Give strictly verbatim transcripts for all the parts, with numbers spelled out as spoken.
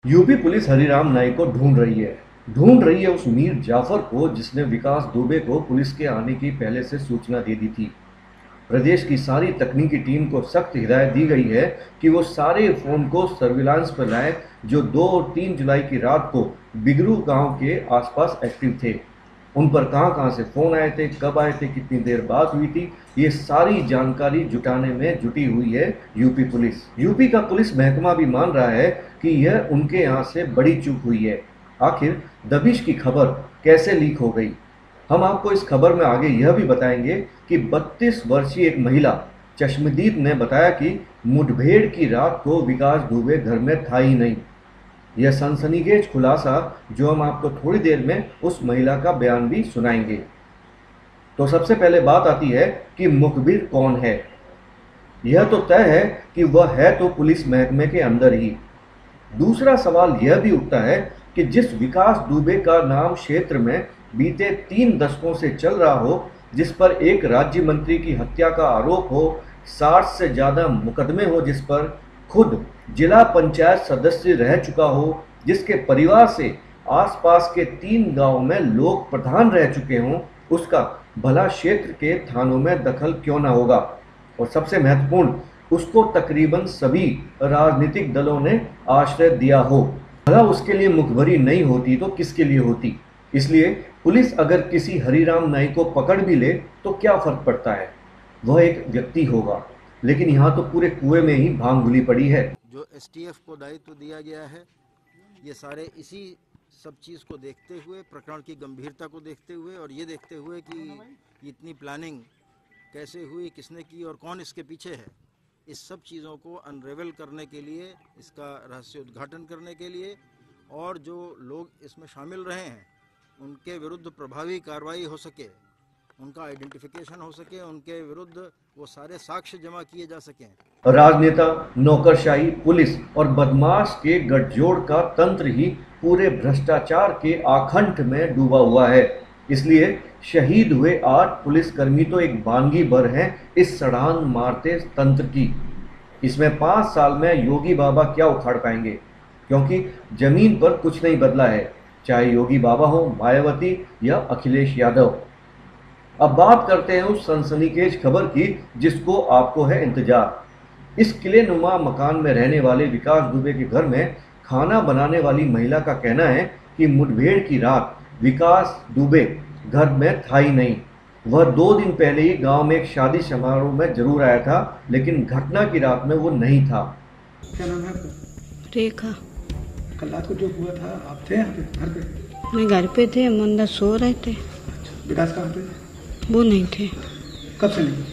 UP police Hariram नाई को ढूंढ रही है ढूंढ रही है उस मीर जाफर को जिसने विकास दुबे को पुलिस के आने की पहले से सूचना दे दी थी। प्रदेश की सारी तकनीकी टीम को सख्त हिदायत दी गई है कि वो सारे फोन को सर्विलांस पर लाए जो दो और तीन जुलाई की रात को बिगरू गांव के आसपास एक्टिव थे। उन पर कहां कहां से फोन आए थे, कब आए थे, कितनी देर बात हुई थी, ये सारी जानकारी जुटाने में जुटी हुई है यूपी पुलिस। यूपी का पुलिस महकमा भी मान रहा है कि यह उनके यहाँ से बड़ी चूक हुई है। आखिर दबिश की खबर कैसे लीक हो गई, हम आपको इस खबर में आगे यह भी बताएंगे कि बत्तीस वर्षीय एक महिला चश्मदीद ने बताया कि मुठभेड़ की रात को विकास दुबे घर में था ही नहीं। यह सनसनीखेज खुलासा जो हम आपको थोड़ी देर में उस महिला का बयान भी सुनाएंगे। तो सबसे पहले बात आती है कि मुखबिर कौन है। यह तो तय है कि वह है तो पुलिस महकमे के अंदर ही। दूसरा सवाल यह भी उठता है कि जिस विकास दुबे का नाम क्षेत्र में बीते तीन दशकों से चल रहा हो, जिस पर एक राज्य मंत्री की हत्या का आरोप हो, साठ से ज़्यादा मुकदमे हो, जिस पर खुद जिला पंचायत सदस्य रह चुका हो, जिसके परिवार से आसपास के तीन गांव में लोग प्रधान रह चुके हों, उसका भला क्षेत्र के थानों में दखल क्यों ना होगा। और सबसे महत्वपूर्ण, उसको तकरीबन सभी राजनीतिक दलों ने आश्रय दिया हो। भला उसके लिए मुखबरी नहीं होती तो किसके लिए होती। इसलिए पुलिस अगर किसी हरिराम नाई को पकड़ भी ले तो क्या फर्क पड़ता है, वह एक व्यक्ति होगा। लेकिन यहाँ तो पूरे कुएं में ही भांग घुली पड़ी है। जो एसटीएफ को दायित्व दिया गया है, ये सारे इसी सब चीज़ को देखते हुए, प्रकरण की गंभीरता को देखते हुए और ये देखते हुए कि इतनी प्लानिंग कैसे हुई, किसने की और कौन इसके पीछे है, इस सब चीज़ों को अनरेवल करने के लिए, इसका रहस्य उद्घाटन करने के लिए और जो लोग इसमें शामिल रहे हैं उनके विरुद्ध प्रभावी कार्रवाई हो सके, उनका आइडेंटिफिकेशन हो सके, उनके विरुद्ध वो सारे साक्ष्य जमा किए जा सकें। राजनेता, नौकरशाही, पुलिस और बदमाश के गठजोड़ का तंत्र ही पूरे भ्रष्टाचार के आखंड में डूबा हुआ है। इसलिए शहीद हुए आठ पुलिसकर्मी तो एक बानगी भर हैं इस सड़ान मारते तंत्र की। इसमें पाँच साल में योगी बाबा क्या उखाड़ पाएंगे, क्योंकि जमीन पर कुछ नहीं बदला है, चाहे योगी बाबा हो, मायावती या अखिलेश यादव। अब बात करते हैं उस सनसनीखेज खबर की जिसको आपको है इंतजार। इस किले नुमा मकान में रहने वाले विकास दुबे के घर में खाना बनाने वाली महिला का कहना है कि मुठभेड़ की रात विकास दुबे घर में था ही नहीं। वह दो दिन पहले ही गांव में एक शादी समारोह में जरूर आया था, लेकिन घटना की रात में वो नहीं था। क्या नाम है आपका? रेखा। कल रात को जो हुआ था आप थे यहाँ पे घर पे? मैं घर पे थे, हम अंदर सो रहे थे। अच्छा, विकास कहाँ पे? वो नहीं थे। कब से नहीं?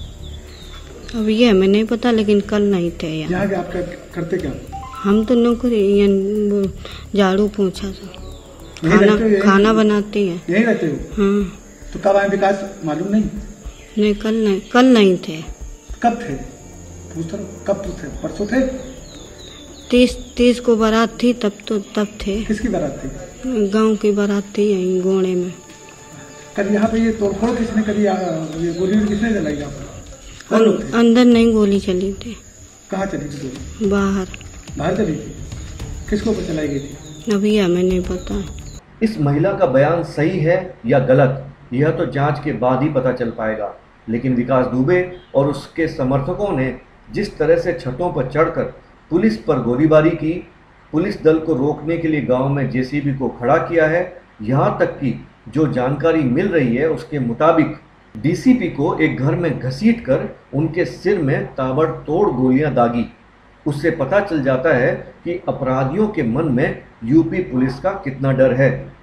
अब ये हमें नहीं पता, लेकिन कल नहीं थे यहाँ। यहाँ के आप क्या करते क्या? हम तो नौकरी यहाँ झाड़ू पोंछा था, यहीं खाना रहते हो? खाना बनाती है। यहीं रहते हो? हाँ। तो कब आए विकास मालूम नहीं? नहीं, कल नहीं, कल नहीं थे। कब थे? पूछता रहो, कब तो थे? परसों थे? तीस तीस को बारात थी, तब तो तब थे। किसकी बारात थी? गांव की बारात थी यहीं गोणे में। कल यहाँ पे ये तोड़फोड़ किसने करी? ये गोली किसने चलाई यहाँ पर? कौन लोग थे? अंदर नहीं गोली चली थी। कहाँ चली थी गोली? बाहर। बाहर चली थी? किसको ऊपर चलाई गई थी? अभी हमें नहीं पता। इस महिला का बयान सही है या गलत, यह तो जांच के बाद ही पता चल पाएगा। लेकिन विकास दुबे और उसके समर्थकों ने जिस तरह से छतों पर चढ़कर पुलिस पर गोलीबारी की, पुलिस दल को रोकने के लिए गांव में जेसीबी को खड़ा किया है, यहाँ तक कि जो जानकारी मिल रही है उसके मुताबिक डीसीपी को एक घर में घसीटकर उनके सिर में ताबड़तोड़ गोलियां दागी। उससे पता चल जाता है कि अपराधियों के मन में यूपी पुलिस का कितना डर है।